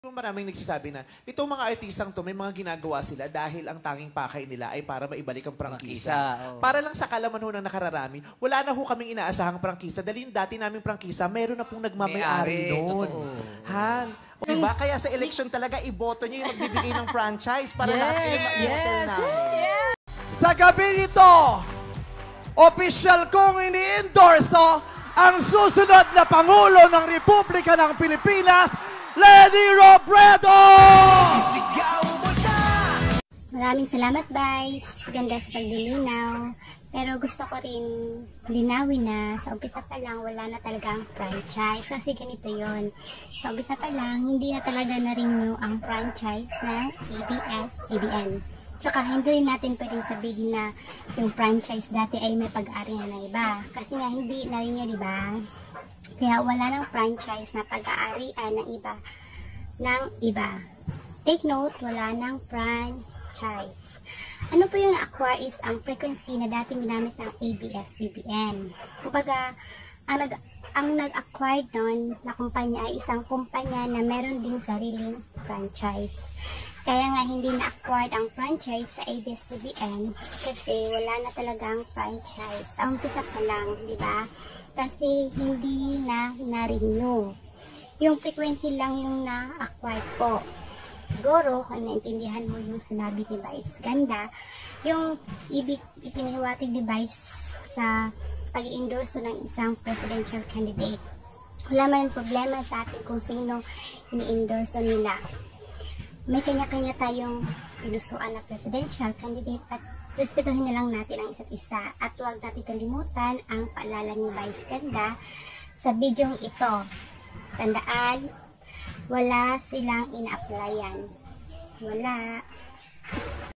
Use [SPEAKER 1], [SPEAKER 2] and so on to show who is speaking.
[SPEAKER 1] Maraming nagsasabi na itong mga artistang to may mga ginagawa sila dahil ang tanging pakay nila ay para maibalik ang prangkisa. Para lang sa kalaman ho ng nakararami, wala na ho kaming inaasahang prangkisa dahil yung dati naming prangkisa, meron na pong nagmamayari noon. Han, diba? Kaya sa election talaga, iboto nyo yung magbibigay ng franchise para lahat kayo ma-hotel namin. Sa gabi nito, official kong ini-endorso ang susunod na Pangulo ng Republika ng Pilipinas, Leni Robredo!
[SPEAKER 2] Maraming salamat, Vice. Ganda sa paglilinaw. Pero gusto ko rin linawin na sa umpisa pa lang wala na talaga ang franchise. Kasi ganito yon. Sa umpisa pa lang, hindi na talaga na-renew ang franchise ng ABS-CBN. Tsaka hindi rin natin pwedeng sabihin na yung franchise dati ay may pag-aarihan na iba. Kasi nga hindi na-renew, di ba? Kaya wala ng franchise na pag-aarian ng iba. Take note, wala ng franchise. Ano po yung na-acquire is ang frequency na dating ginamit ng ABS-CBN. Kumbaga, ang nag-acquire nun na kumpanya ay isang kumpanya na meron din sariling franchise. Kaya nga hindi na-acquired ang franchise sa ABS-CBN kasi wala na talagang franchise. Ang umpisa pa lang, di ba? Kasi hindi na na-renew. Yung frequency lang yung na-acquired po. Siguro, kung naintindihan mo yung sinabi ni Vice Ganda, yung ipinihiwatig ni Vice sa pag-i-endorso ng isang presidential candidate. Wala man problema sa atin kung sino ini-endorso nila. May kanya-kanya tayong pinusuan na presidential candidate at respetuhin na lang natin ang isa't isa at huwag natin kalimutan ang paalala ni Vice Ganda sa bidyong ito. Tandaan, wala silang ina-applyan. Wala.